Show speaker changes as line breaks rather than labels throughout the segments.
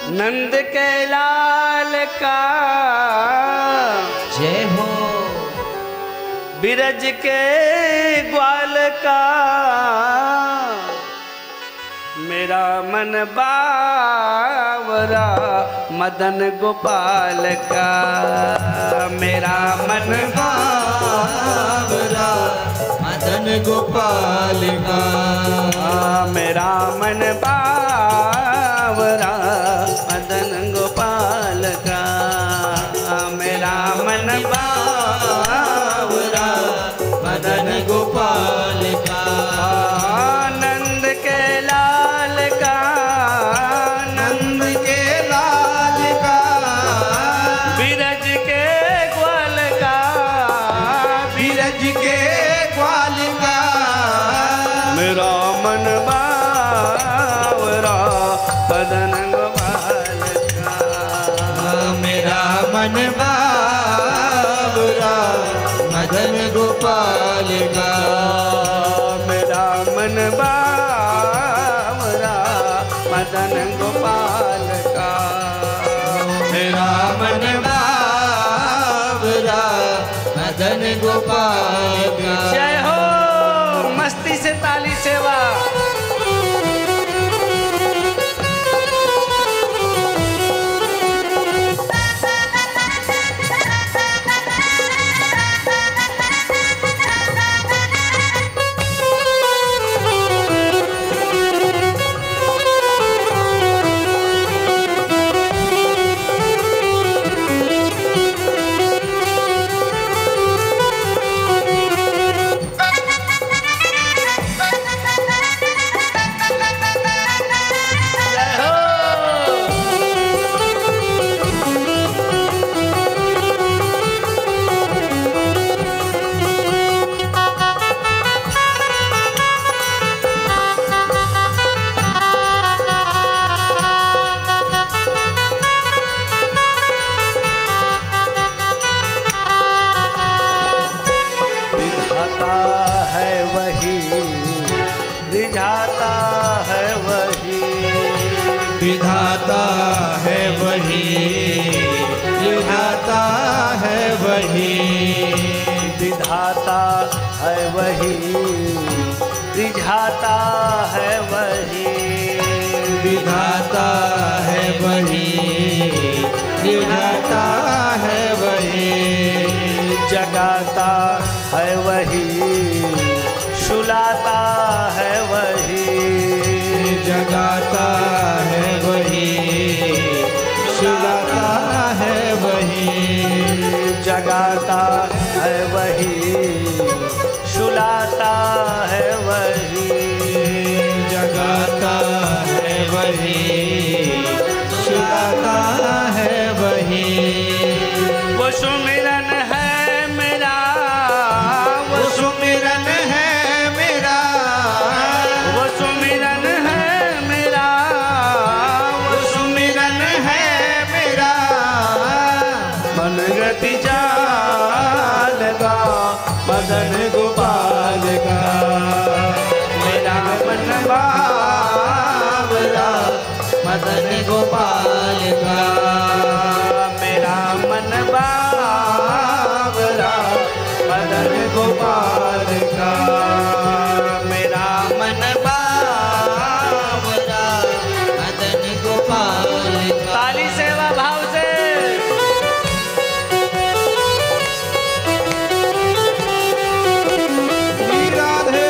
नंद के लाल का
जय हो।
बिरज के ग्वाल का मेरा मन बावरा मदन गोपाल का। मेरा मन
बावरा मदन गोपाल का।
मेरा मन बावरा मदन गोपाल का। मेरा मन बावरा
मदन गोपाल का।
नंद के लाल का,
नंद के लाल का।
बिरज के ग्वाल का,
बिरज के ग्वाल का।
मेरा मन बावरा मदन गोपाल का।
मेरा मन बावरा मदन गोपाल का।
मेरा मन बावरा मदन गोपाल का।
मेरा मन बावरा मदन गोपाल का।
जय हो। मस्ती से ताली सेवा। विधाता है वही,
विधाता है वही, विधाता है वही,
विधाता है वही, विधाता है वही,
विधाता है वही, विधाता है वही,
जगाता है वही, सुलाता है वही,
जगाता है वही, सुलाता है वही,
जगाता है वही, सुलाता है वही,
जगाता है वही, सुलाता है वही।
वो सुमिरन है मेरा,
वो सुमिरन है मेरा,
वो सुमिरन है मेरा,
वो सुमिरन है मेरा,
मन गति जाल का
मदन गोपाल का,
मेरा मन
बावरा मदन गोपाल का,
मेरा मन
बावरा मदन गोपाल का,
मेरा
मन बावरा मदन गोपाल का।
ताली सेवा भाव से।
राधे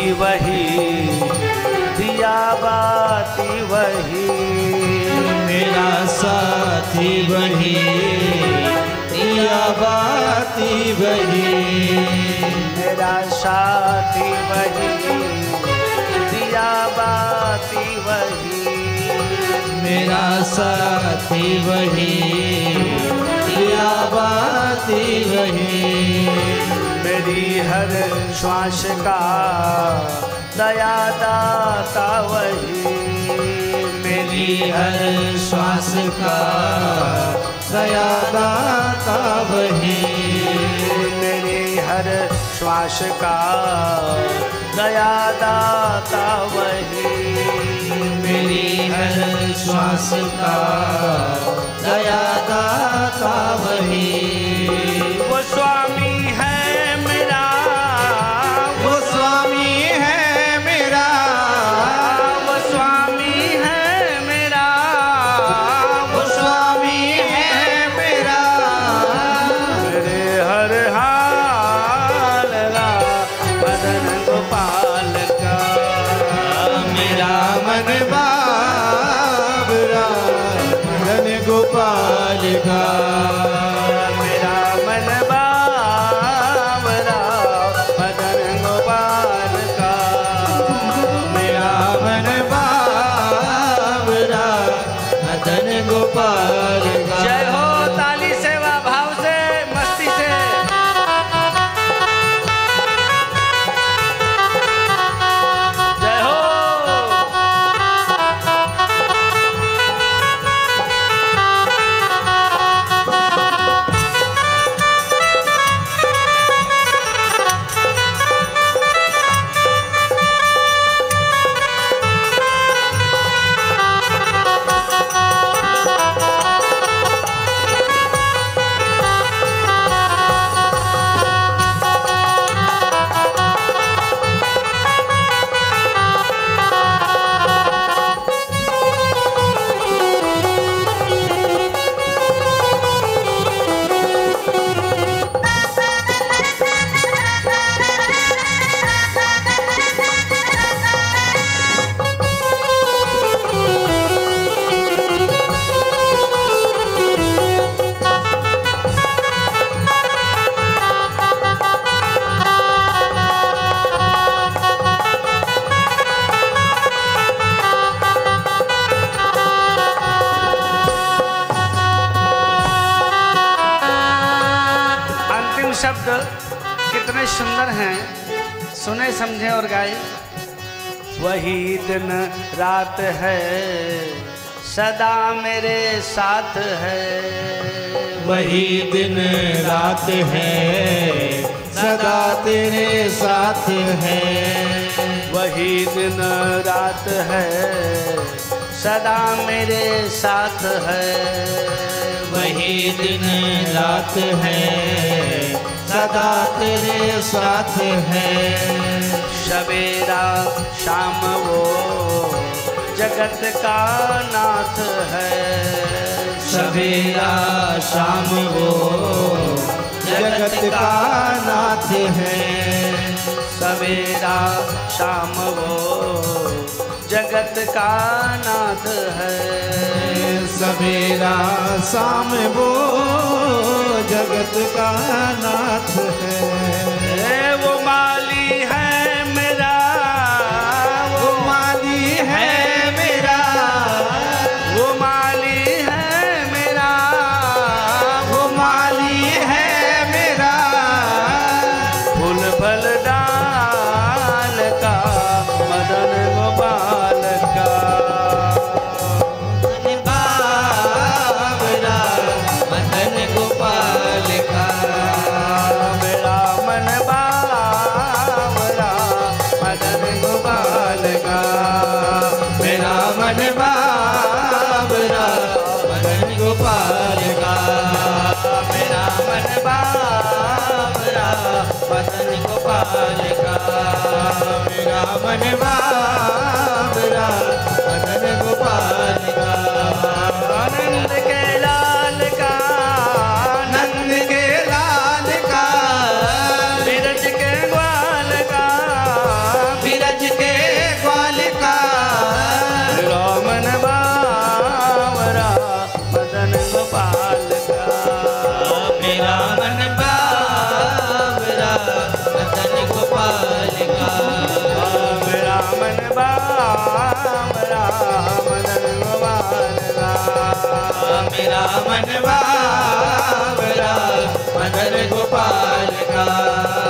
वही, दिया बाती वही,
मेरा साथी वही, दिया बाती वही,
मेरा साथी वही, दिया बाती वही,
मेरा साथी वही, दिया बाती वही,
मेरी हर श्वास का दया दाता वही,
मेरी हर श्वास का दया दाता वही,
मेरी हर श्वास का दया दाता वही,
मेरी हर श्वास का दया दाता वही,
वो स्वामी है मेरा,
वो स्वामी है मेरा,
वो स्वामी है मेरा,
वो स्वामी है मेरा,
मेरे हर हाल का मदन गोपाल का,
मेरा मन बाबरा मदन गोपाल का,
मेरा मन बाबरा मदन गोपाल का,
मेरा मन बाबरा मदन गोपाल का।
जय हो। ताली सेवा भाव से, मस्ती से। जय हो। शब्द कितने सुंदर हैं, सुने समझे और गाए। वही दिन रात है सदा मेरे साथ है,
वही दिन रात है सदा तेरे साथ है,
वही दिन रात है सदा मेरे साथ है,
वही दिन रात है सदा तेरे साथ है,
सवेरा शाम वो जगत का नाथ है,
सवेरा शाम वो जगत का नाथ है,
सवेरा शाम वो जगत का नाथ है,
सवेरा शाम वो जगत का नाथ है,
वो माली है मेरा,
वो माली है मेरा,
वो माली है मेरा,
वो माली है मेरा,
फूल फल डाल का मदन गोपाल का,
मदन गोपाल का,
मेरा मन बावरा मदन गोपाल का,
मेरा मन बाबरा मदन गोपाल का,
मेरा मन बावरा मदन गोपाल का,
मेरा मन बाबरा मदन गोपाल का,
आनंद के लाल का,
नंद के लाल का,
बिरज के ग्वाल का,
बिरज मेरा मन बाबरा मदन गोपाल का।